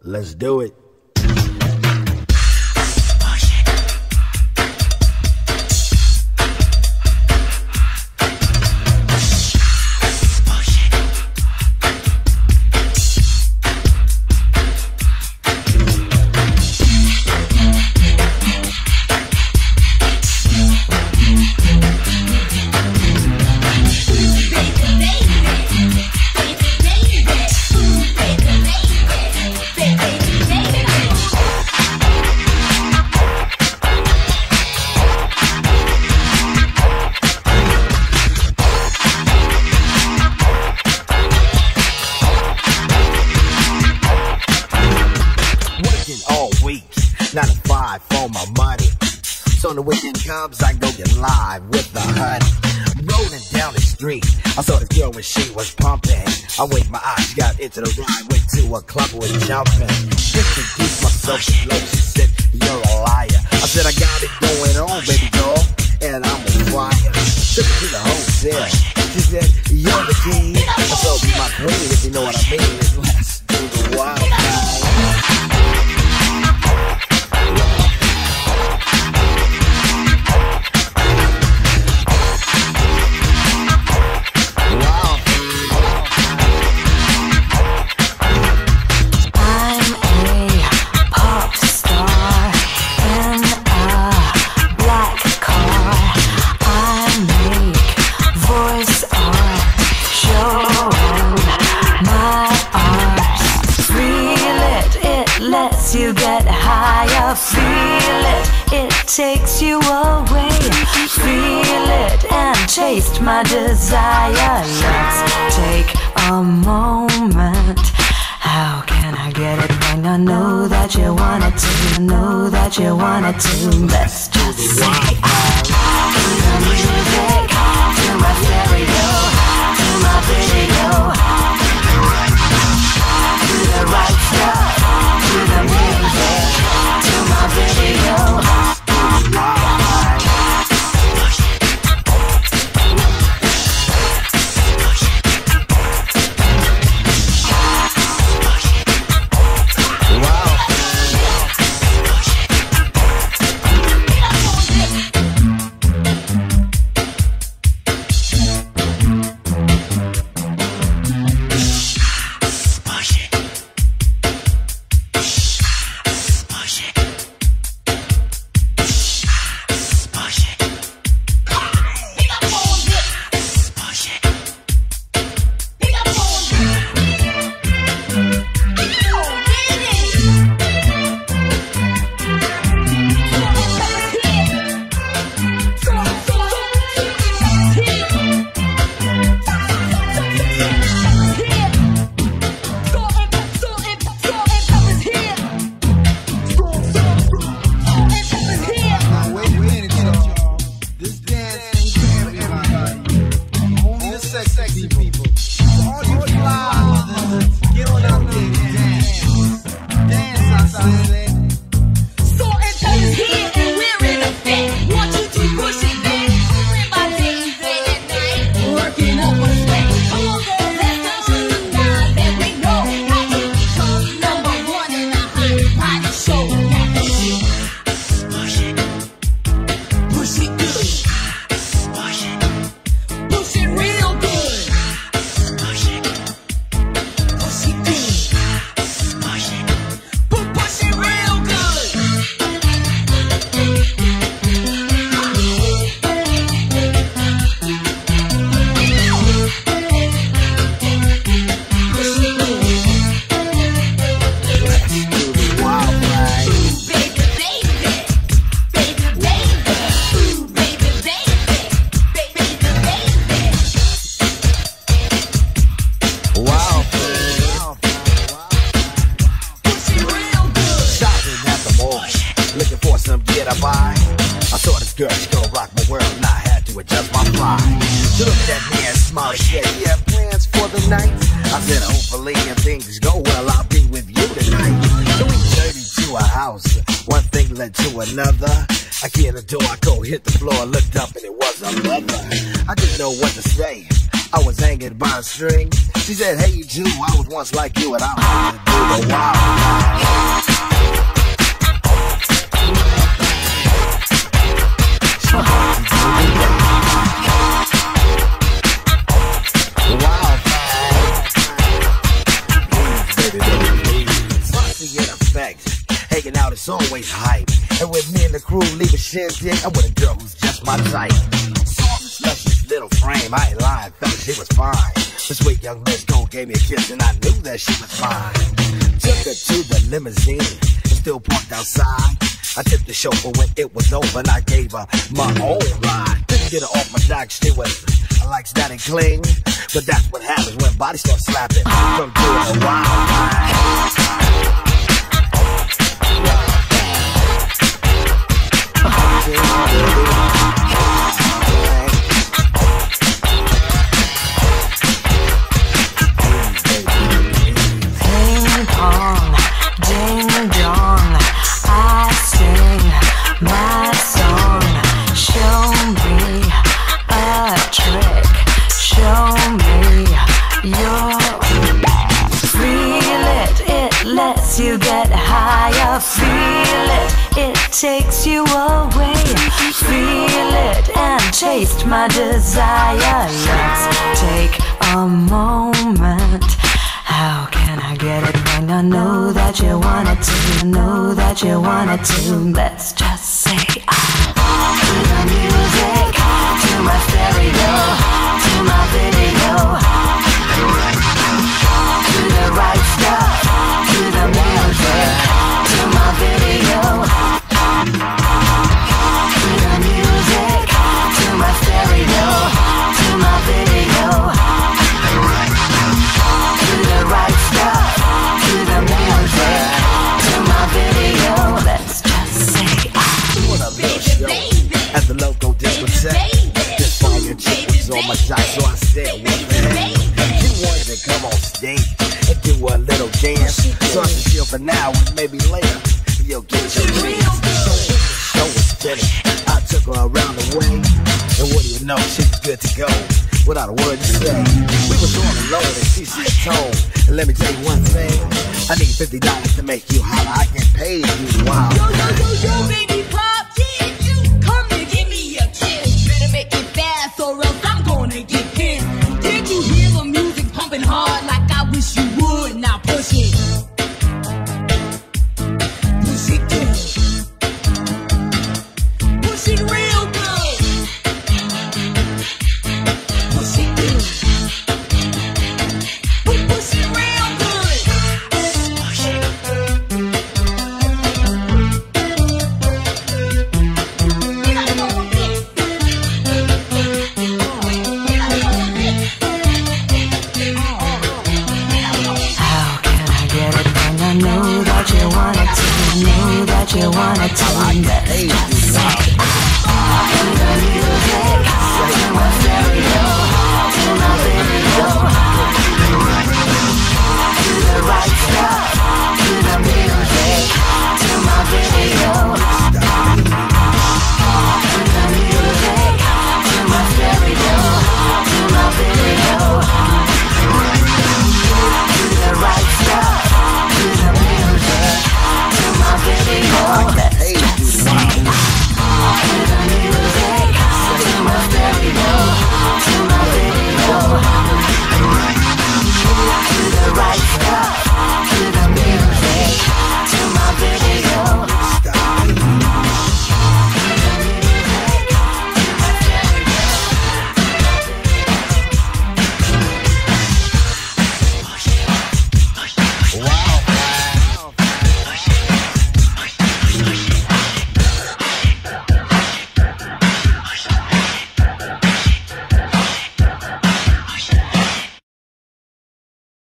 Let's do it. All week, 9 to 5 for my money. So when the weekend comes, I go get live with the honey. Rolling down the street, I saw this girl when she was pumping. I winked my eyes, got into the ride, went to a club, was jumping. Introduced myself to Flo, she said, you're a liar. I said, I got it going on, baby girl, and I'm on fire. Took her to the hotel, she said, you're the king. I told you my queen, if you know what I mean. Let's do the wild ride. You get higher, feel it, it takes you away. Feel it and taste my desire. Let's take a moment. How can I get it when I know that you wanted to? Know that you wanted to. Let's just say to the music, to my stereo, to my video, to the right stuff. To the music, to my video. I saw this girl, she gonna rock my world, and I had to adjust my fly. She looked at me and smiled, she said, you have plans for the night? I said, hopefully, if things go well, I'll be with you tonight. So we journeyed to a house, one thing led to another. I get the door, I go hit the floor, looked up and it was a mother. I didn't know what to say, I was hanging by a string. She said, hey you Jew, I was once like you and I wanted to do the wild. making out is always hype. And with me and the crew leave a shindig, I'm with a girl who's just my type. Soft, luscious little frame, I ain't lying, fella, she was fine. This sweet young Miss Gold gave me a kiss and I knew that she was fine. Took her to the limousine and still parked outside. I tipped the chauffeur when it was over and I gave her my own ride. Didn't get her off my dock, she was like static cling. But that's what happens when bodies start slapping from doing a wild ride. Ping pong, ding dong, I sing my song. Show me a trick, show me your feel it, it lets you get higher. Feel it takes you away. Feel it and taste my desire. Let's take a moment. How can I get it when I know that you wanted to? Know that you wanted to. Let's just say to the music, to my stereo, to my video, to the right stuff, to the music, to my video, to the music, to my stereo, to my video, to the right stuff, to the music, to my video. Let's just say What a little show at the local discotheque. This fire chick was on my side, so I said, what the heck? She wanted to come on stage and do a little dance. So I said, chill for now and maybe later you'll get your chance. So when the show was finished, I took her around the way, and what do you know, she was good to go without a word to say. We was on the load and she set tone. And let me tell you one thing, I need $50 to make you holler. I get paid, you wild. Yo, baby pop, did you come to give me a kiss? Better make it fast or else I'm gonna get pissed. Did you hear the music pumping hard like I wish you would? Now push it. Push it good. Push it real good. Push it good. Push it real good. Push it. You gotta go on this. You gotta go on this. how can I get it when I know that you wanted to? Know that you wanted to. Hey, Let's just say wow. to the music, to my stereo, to my